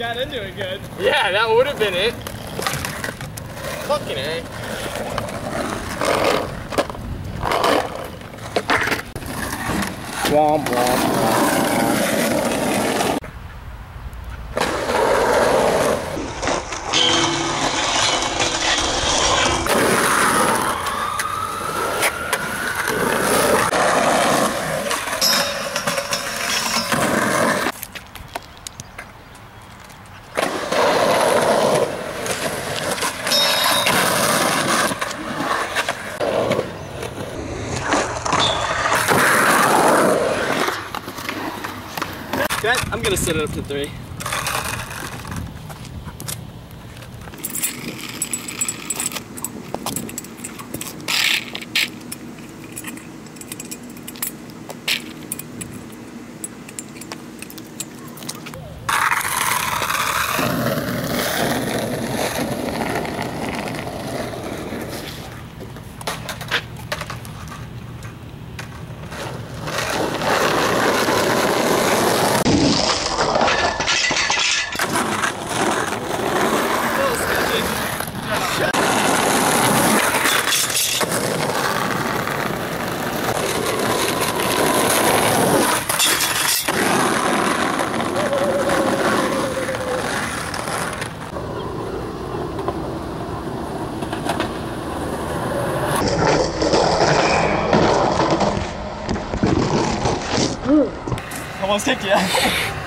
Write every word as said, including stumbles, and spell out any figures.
got into it good. Yeah, that would have been it. Fucking A. Womp, womp, womp. Okay, I'm gonna set it up to three. Almost kicked you.